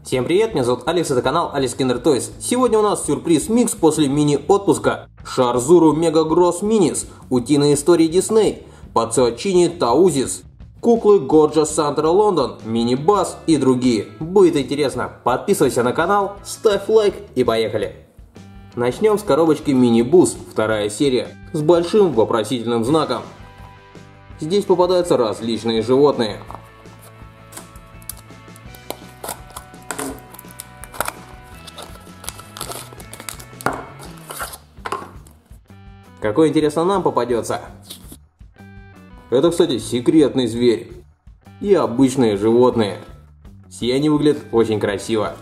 Всем привет, меня зовут Алекс, это канал Alex Kinder Toys. Сегодня у нас сюрприз-микс после мини-отпуска. Шарзуру Мега Гросс Минис, утиные истории Дисней, Пацуачини Таузис, куклы Gorgeous Santa Лондон, мини-бас и другие. Будет интересно. Подписывайся на канал, ставь лайк и поехали. Начнем с коробочки мини-бус, вторая серия, с большим вопросительным знаком. Здесь попадаются различные животные. Какой, интересно, нам попадется? Это, кстати, секретный зверь. И обычные животные. Все они выглядят очень красиво.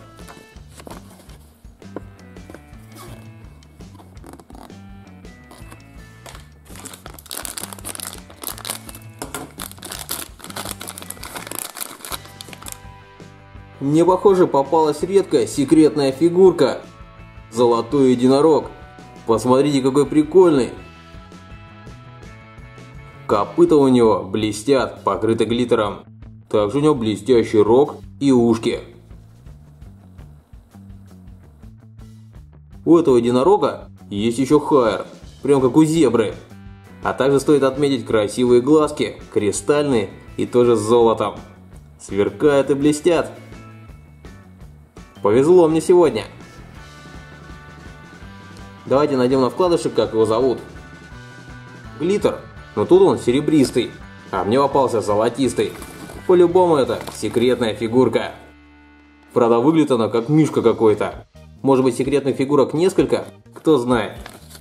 Мне, похоже, попалась редкая секретная фигурка. Золотой единорог. Посмотрите, какой прикольный. Копыта у него блестят, покрыты глиттером. Также у него блестящий рог и ушки. У этого единорога есть еще хайр, прям как у зебры. А также стоит отметить красивые глазки, кристальные и тоже с золотом. Сверкают и блестят. Повезло мне сегодня. Давайте найдем на вкладышек, как его зовут. Глиттер, но тут он серебристый, а мне попался золотистый. По-любому это секретная фигурка. Правда, выглядит она как мишка какой-то. Может быть, секретных фигурок несколько? Кто знает.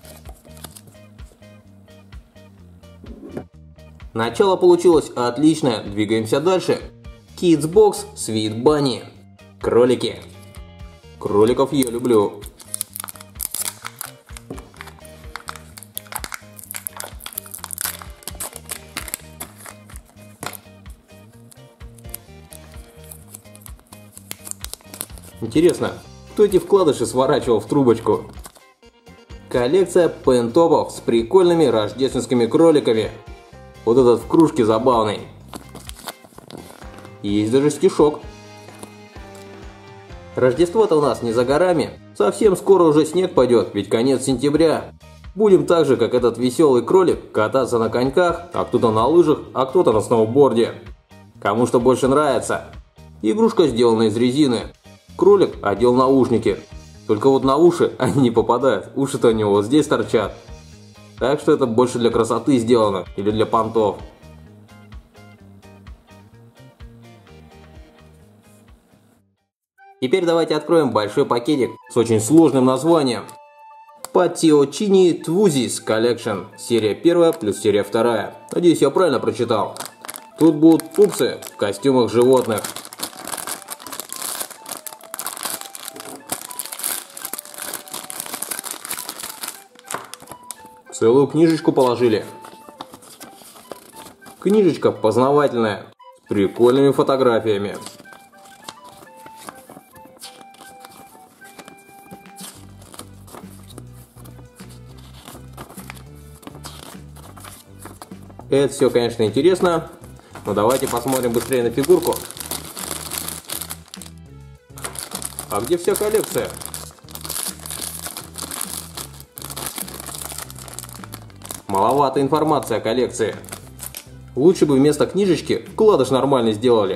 Начало получилось отличное, двигаемся дальше. Kids Box Sweet Bunny. Кролики. Кроликов я люблю. Интересно, кто эти вкладыши сворачивал в трубочку? Коллекция пентопов с прикольными рождественскими кроликами. Вот этот в кружке забавный. Есть даже стишок. Рождество-то у нас не за горами. Совсем скоро уже снег пойдет, ведь конец сентября. Будем так же, как этот веселый кролик, кататься на коньках, а кто-то на лыжах, а кто-то на сноуборде. Кому что больше нравится. Игрушка сделана из резины. Кролик одел наушники. Только вот на уши они не попадают. Уши-то у него вот здесь торчат. Так что это больше для красоты сделано. Или для понтов. Теперь давайте откроем большой пакетик с очень сложным названием. Пацуачини Таузис Collection. Серия 1 плюс серия 2. Надеюсь, я правильно прочитал. Тут будут пупсы в костюмах животных. Целую книжечку положили. Книжечка познавательная, с прикольными фотографиями. Это все, конечно, интересно, но давайте посмотрим быстрее на фигурку. А где вся коллекция? Маловато информации о коллекции. Лучше бы вместо книжечки вкладыш нормальный сделали.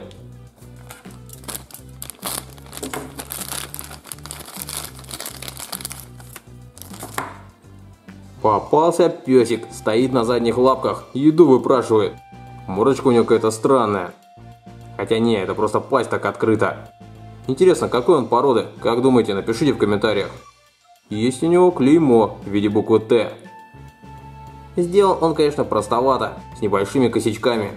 Попался песик, стоит на задних лапках, еду выпрашивает. Мордочка у него какая-то странная. Хотя не, это просто пасть так открыта. Интересно, какой он породы? Как думаете, напишите в комментариях. Есть у него клеймо в виде буквы Т. Сделан он, конечно, простовато, с небольшими косячками.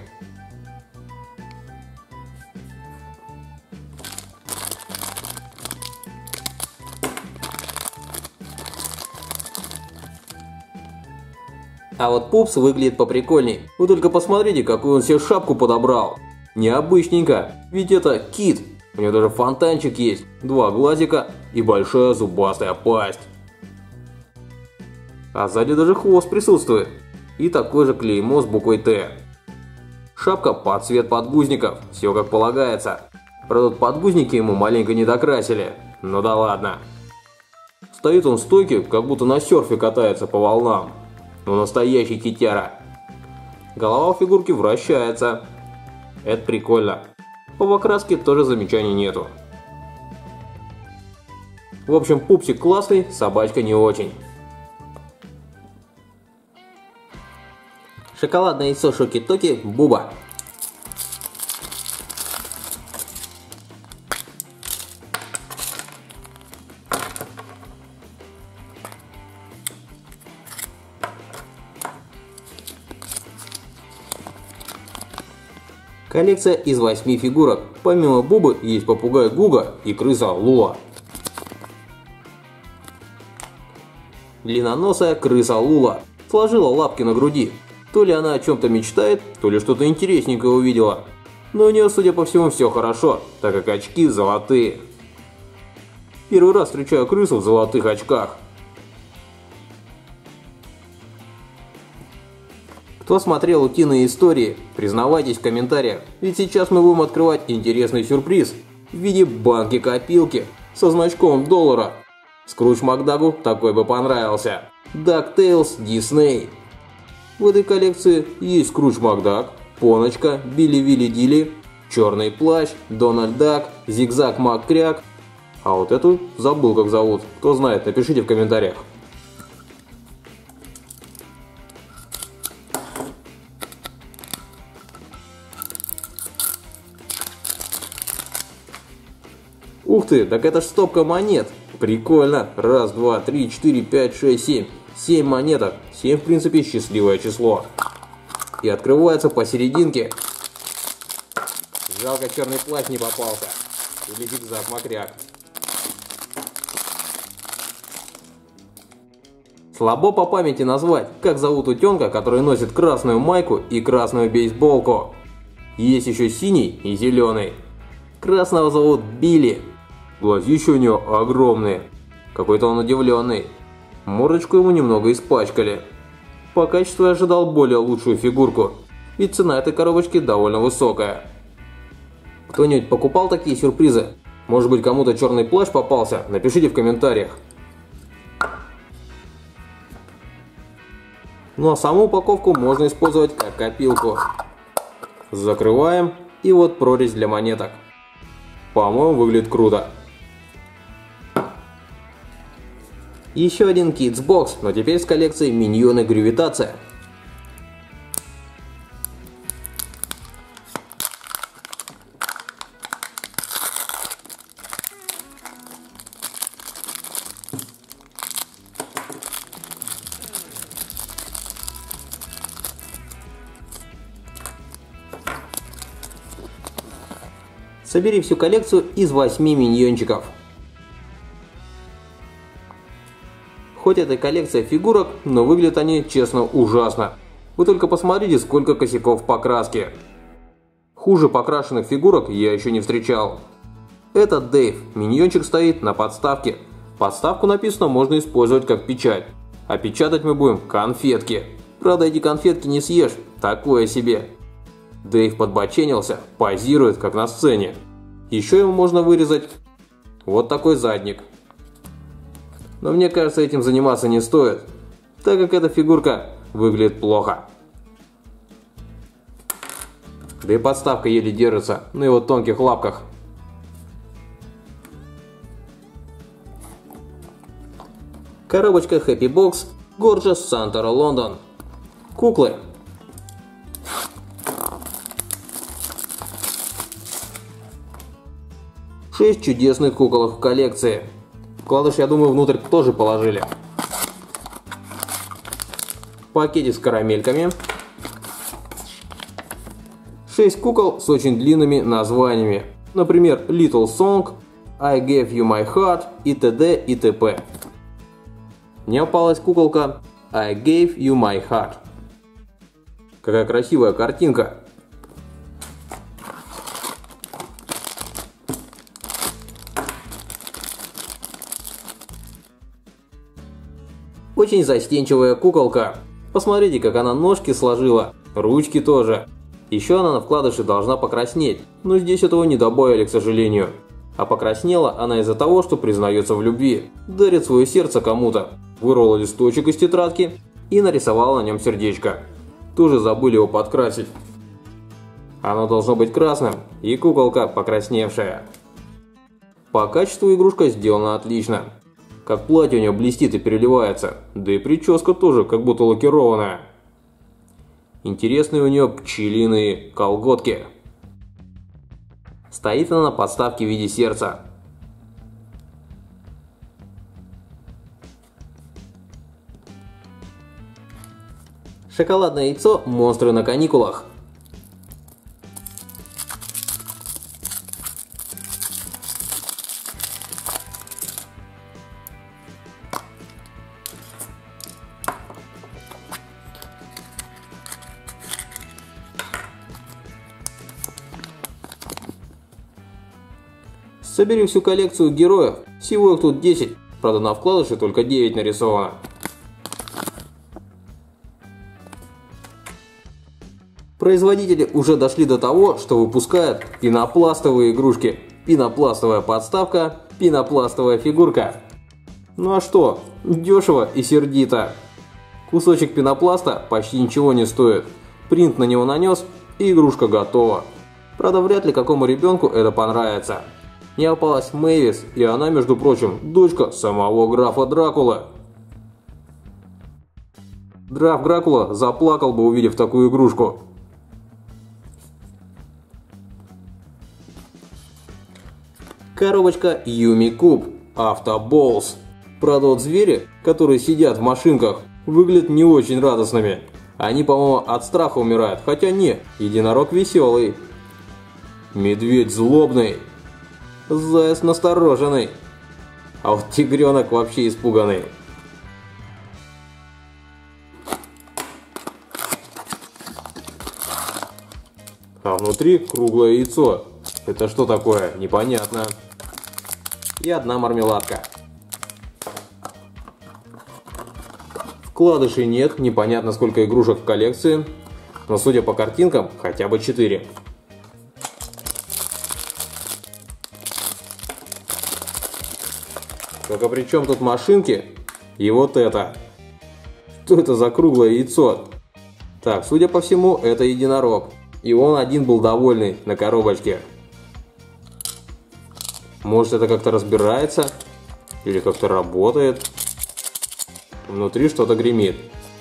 А вот пупс выглядит поприкольней. Вы только посмотрите, какую он себе шапку подобрал. Необычненько, ведь это кит. У него даже фонтанчик есть, 2 глазика и большая зубастая пасть. А сзади даже хвост присутствует. И такое же клеймо с буквой Т. Шапка под цвет подгузников, все как полагается. Правда, подгузники ему маленько не докрасили. Ну да ладно. Стоит он в стойке, как будто на серфе катается по волнам. Ну настоящий китяра. Голова у фигурки вращается. Это прикольно. По покраске тоже замечаний нету. В общем, пупсик классный, собачка не очень. Шоколадное яйцо Шоки-Токи Буба. Коллекция из 8 фигурок. Помимо Бубы есть попугай Гуга и крыса Лула. Длинноносая крыса Лула сложила лапки на груди. То ли она о чем-то мечтает, то ли что-то интересненькое увидела. Но у нее, судя по всему, все хорошо, так как очки золотые. Первый раз встречаю крысу в золотых очках. Кто смотрел «Утиные истории», признавайтесь в комментариях, ведь сейчас мы будем открывать интересный сюрприз в виде банки-копилки со значком $. Скрудж Макдагу такой бы понравился. DuckTales Disney. В этой коллекции есть Скрудж Макдак, Поночка, Билли-Вилли-Дилли, Черный плащ, Дональд Дак, Зигзаг Маккряк. А вот эту забыл как зовут. Кто знает, напишите в комментариях. Ух ты, так это ж стопка монет. Прикольно. Раз, два, три, четыре, пять, шесть, семь. 7 монеток. 7 в принципе счастливое число. И открывается посерединке. Жалко, черный плащ не попался. Или Зигзаг Макряк. Слабо по памяти назвать, как зовут утенка, который носит красную майку и красную бейсболку. Есть еще синий и зеленый. Красного зовут Билли. Глазища у него огромные. Какой-то он удивленный. Мордочку ему немного испачкали. По качеству я ожидал более лучшую фигурку, ведь цена этой коробочки довольно высокая. Кто-нибудь покупал такие сюрпризы? Может быть, кому-то черный плащ попался? Напишите в комментариях. Ну а саму упаковку можно использовать как копилку. Закрываем, и вот прорезь для монеток. По-моему, выглядит круто. Еще один Kids Box, но теперь с коллекцией Миньоны Гравитация. Собери всю коллекцию из 8 миньончиков. Хоть это и коллекция фигурок, но выглядят они, честно, ужасно. Вы только посмотрите, сколько косяков в покраске. Хуже покрашенных фигурок я еще не встречал. Это Дэйв. Миньончик стоит на подставке. Подставку написано можно использовать как печать. А печатать мы будем конфетки. Правда, эти конфетки не съешь, такое себе. Дэйв подбоченился, позирует, как на сцене. Еще ему можно вырезать вот такой задник. Но мне кажется, этим заниматься не стоит, так как эта фигурка выглядит плохо. Да и подставка еле держится на его тонких лапках. Коробочка Happy Box Gorgeous Santa London. Куклы. Шесть чудесных куколок в коллекции. Вкладыш, я думаю, внутрь тоже положили. Пакетик с карамельками. 6 кукол с очень длинными названиями. Например, Little Song, I Gave You My Heart и т.д. и т.п. Мне попалась куколка I Gave You My Heart. Какая красивая картинка. Очень застенчивая куколка. Посмотрите, как она ножки сложила, ручки тоже. Еще она на вкладыше должна покраснеть, но здесь этого не добавили, к сожалению. А покраснела она из-за того, что признается в любви, дарит свое сердце кому-то, вырвала листочек из тетрадки и нарисовала на нем сердечко. Тоже забыли его подкрасить. Оно должно быть красным, и куколка покрасневшая. По качеству игрушка сделана отлично. Как платье у нее блестит и переливается, да и прическа тоже как будто лакированная. Интересные у нее пчелиные колготки. Стоит она на подставке в виде сердца. Шоколадное яйцо «Монстры на каникулах». Собери всю коллекцию героев, всего их тут 10, правда на вкладыше только 9 нарисовано. Производители уже дошли до того, что выпускают пенопластовые игрушки. Пенопластовая подставка, пенопластовая фигурка. Ну а что, дешево и сердито. Кусочек пенопласта почти ничего не стоит. Принт на него нанес, и игрушка готова. Правда, вряд ли какому ребенку это понравится. Мне попалась Мэвис, и она, между прочим, дочка самого графа Дракулы. Граф Дракула заплакал бы, увидев такую игрушку. Коробочка Юми Куб Автоболс. Правда, вот звери, которые сидят в машинках, выглядят не очень радостными. Они, по-моему, от страха умирают, хотя не, единорог веселый. Медведь злобный. Заяц настороженный. А вот тигренок вообще испуганный. А внутри круглое яйцо. Это что такое? Непонятно. И одна мармеладка. Вкладышей нет, непонятно сколько игрушек в коллекции. Но судя по картинкам, хотя бы 4. Только при чем тут машинки и вот это? Что это за круглое яйцо? Так, судя по всему, это единорог. И он один был довольный на коробочке. Может, это как-то разбирается? Или как-то работает? Внутри что-то гремит.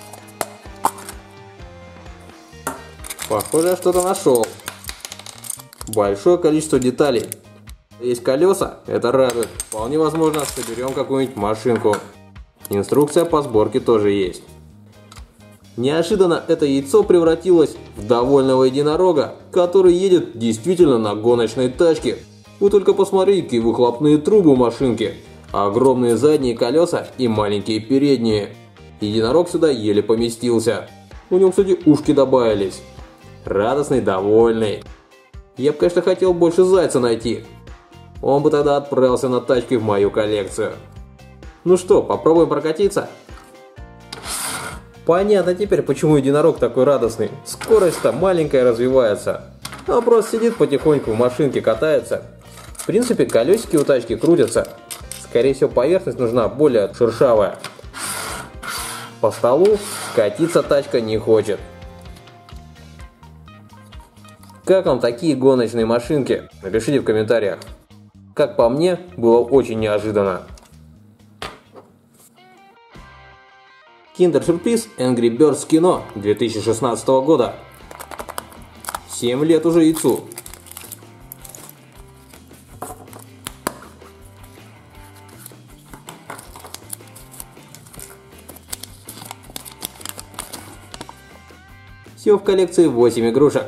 Похоже, я что-то нашел. Большое количество деталей. Есть колеса, это радует. Вполне возможно, соберем какую-нибудь машинку. Инструкция по сборке тоже есть. Неожиданно это яйцо превратилось в довольного единорога, который едет действительно на гоночной тачке. Вы только посмотрите, выхлопные трубы у машинки, огромные задние колеса и маленькие передние. Единорог сюда еле поместился. У него, кстати, ушки добавились. Радостный, довольный. Я бы, конечно, хотел больше зайца найти. Он бы тогда отправился на тачке в мою коллекцию. Ну что, попробуем прокатиться? Понятно теперь, почему единорог такой радостный. Скорость-то маленькая развивается. Он просто сидит потихоньку в машинке, катается. В принципе, колесики у тачки крутятся. Скорее всего, поверхность нужна более шершавая. По столу катиться тачка не хочет. Как вам такие гоночные машинки? Напишите в комментариях. Как по мне, было очень неожиданно. Киндер-сюрприз Angry Birds кино 2016 года. 7 лет уже яйцу. Всего в коллекции 8 игрушек.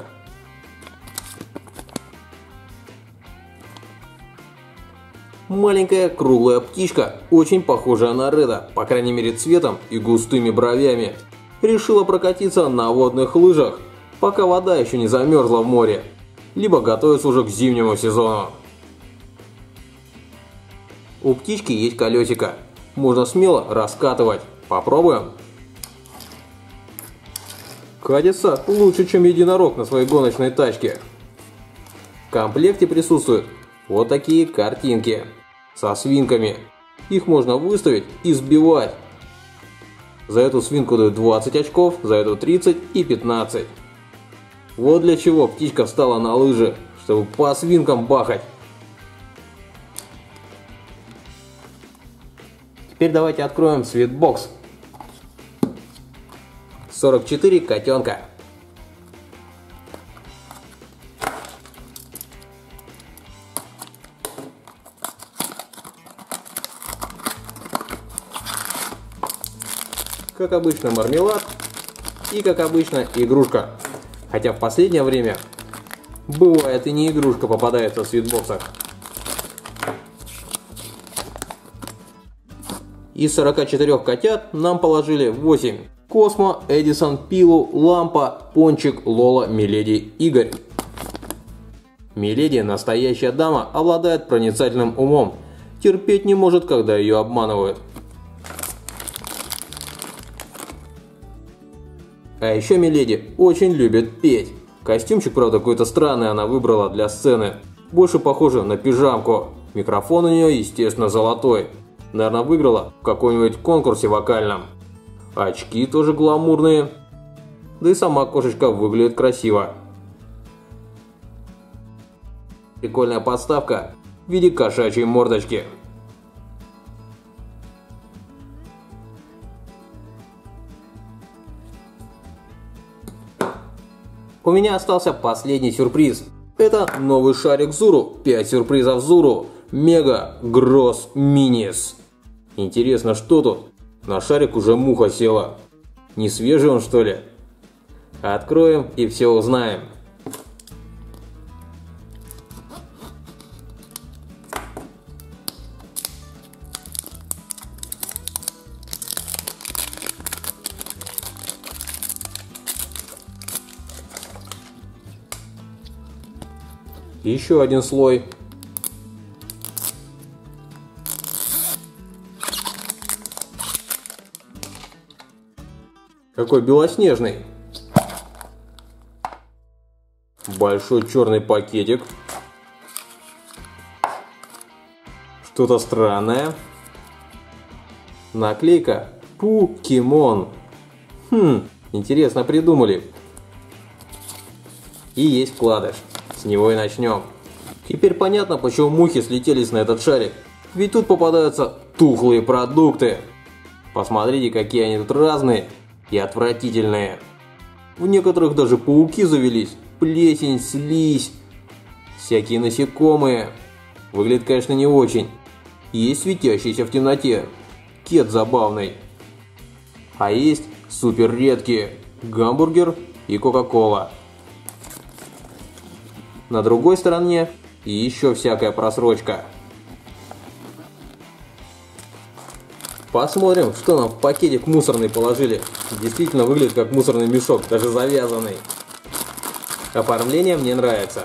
Маленькая круглая птичка, очень похожая на Реда, по крайней мере цветом и густыми бровями. Решила прокатиться на водных лыжах, пока вода еще не замерзла в море. Либо готовится уже к зимнему сезону. У птички есть колесико. Можно смело раскатывать. Попробуем? Катится лучше, чем единорог на своей гоночной тачке. В комплекте присутствуют вот такие картинки со свинками. Их можно выставить и сбивать. За эту свинку дают 20 очков, за эту 30 и 15. Вот для чего птичка встала на лыжи, чтобы по свинкам бахать. Теперь давайте откроем свитбокс. 44 котенка. Как обычно мармелад и как обычно игрушка. Хотя в последнее время бывает и не игрушка попадается в свитбоксах. Из 44 котят нам положили 8. Космо, Эдисон, Пилу, Лампа, Пончик, Лола, Миледи, Игорь. Миледи, настоящая дама, обладает проницательным умом. Терпеть не может, когда ее обманывают. А еще Миледи очень любит петь. Костюмчик, правда, какой-то странный она выбрала для сцены. Больше похоже на пижамку. Микрофон у нее, естественно, золотой. Наверное, выиграла в каком-нибудь конкурсе вокальном. Очки тоже гламурные. Да и сама кошечка выглядит красиво. Прикольная подставка в виде кошачьей мордочки. У меня остался последний сюрприз. Это новый шарик Зуру. 5 сюрпризов Зуру. Мега Гросс Минис. Интересно, что тут? На шарик уже муха села. Не свежий он, что ли? Откроем и все узнаем. Еще один слой. Какой белоснежный. Большой черный пакетик. Что-то странное. Наклейка Покемон. Интересно придумали. И есть вкладыш. С него и начнем. Теперь понятно, почему мухи слетелись на этот шарик. Ведь тут попадаются тухлые продукты. Посмотрите, какие они тут разные и отвратительные. В некоторых даже пауки завелись. Плесень, слизь, всякие насекомые. Выглядит, конечно, не очень. Есть светящийся в темноте кет забавный. А есть супер редкие гамбургер и кока-кола. На другой стороне и еще всякая просрочка. Посмотрим, что нам в пакетик мусорный положили. Действительно выглядит как мусорный мешок, даже завязанный. Оформление мне нравится.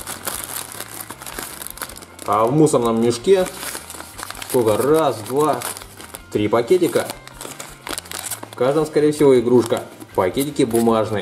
А в мусорном мешке сколько? Раз, два, 3 пакетика. В каждом, скорее всего, игрушка. Пакетики бумажные.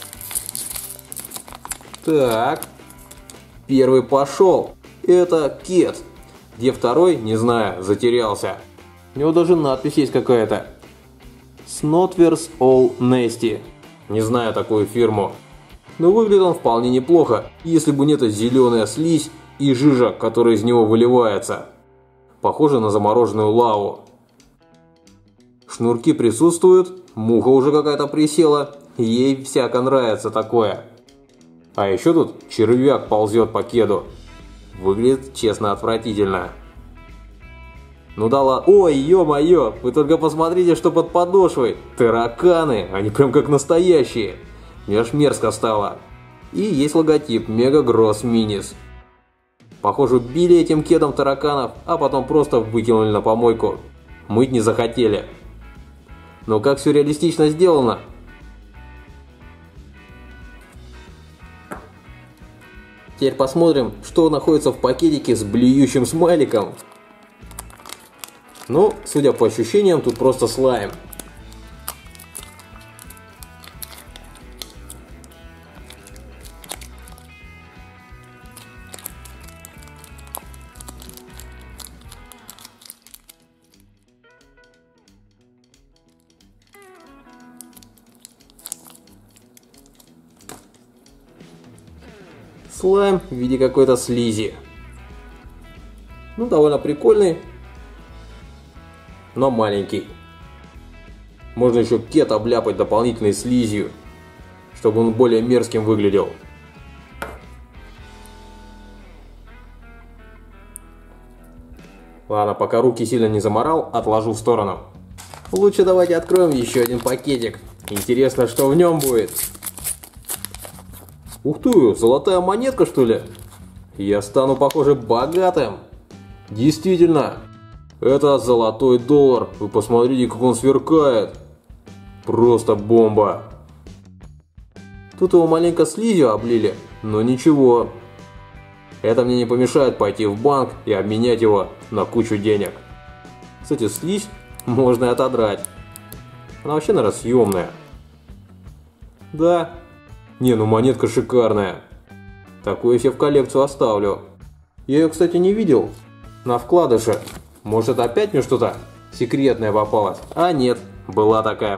Так. Первый пошел. Это кет. Где второй, не знаю, затерялся. У него даже надпись есть какая-то. Snotvers All Nasty. Не знаю такую фирму. Но выглядит он вполне неплохо, если бы не эта зеленая слизь и жижа, которая из него выливается. Похоже на замороженную лаву. Шнурки присутствуют, муха уже какая-то присела. Ей всяко нравится такое. А еще тут червяк ползет по кеду. Выглядит, честно, отвратительно. Ну да ладно. Ой, ё-моё, вы только посмотрите, что под подошвой. Тараканы, они прям как настоящие. Мне аж мерзко стало. И есть логотип Mega Gross Minis. Похоже, били этим кедом тараканов, а потом просто выкинули на помойку. Мыть не захотели. Но как все реалистично сделано. Теперь посмотрим, что находится в пакетике с блюющим смайликом. Ну, судя по ощущениям, тут просто слайм. Слайм в виде какой-то слизи. Ну, довольно прикольный, но маленький. Можно еще кет обляпать дополнительной слизью, чтобы он более мерзким выглядел. Ладно, пока руки сильно не заморал, отложу в сторону. Лучше давайте откроем еще один пакетик. Интересно, что в нем будет. Ух ты, золотая монетка, что ли? Я стану, похоже, богатым. Действительно, это золотой доллар. Вы посмотрите, как он сверкает. Просто бомба. Тут его маленько слизью облили, но ничего. Это мне не помешает пойти в банк и обменять его на кучу денег. Кстати, слизь можно и отодрать. Она вообще, наверное, съемная. Да. Не, ну монетка шикарная. Такую я себе в коллекцию оставлю. Я ее, кстати, не видел на вкладыше. Может, это опять мне что-то секретное попалось? А нет, была такая.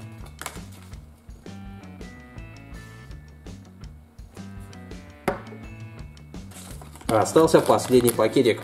Остался последний пакетик.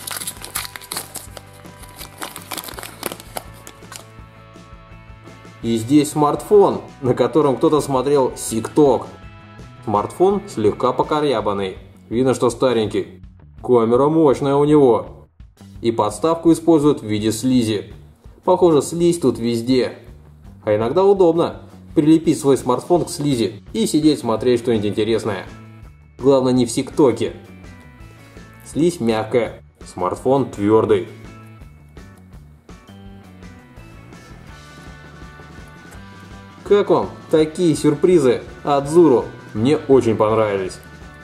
И здесь смартфон, на котором кто-то смотрел ТикТок. Смартфон слегка покорябанный. Видно, что старенький. Камера мощная у него. И подставку используют в виде слизи. Похоже, слизь тут везде. А иногда удобно прилепить свой смартфон к слизи и сидеть смотреть что-нибудь интересное. Главное, не в ТикТоке. Слизь мягкая, смартфон твердый. Как вам такие сюрпризы от Zuru? Мне очень понравились.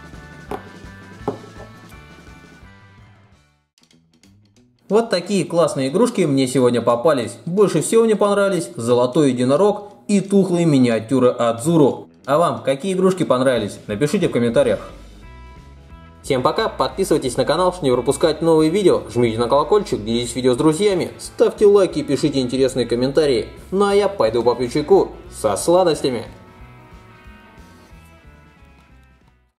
Вот такие классные игрушки мне сегодня попались. Больше всего мне понравились золотой единорог и тухлые миниатюры от Zuru. А вам какие игрушки понравились? Напишите в комментариях. Всем пока, подписывайтесь на канал, чтобы не пропускать новые видео, жмите на колокольчик, делитесь видео с друзьями, ставьте лайки и пишите интересные комментарии. Ну а я пойду попью чайку со сладостями.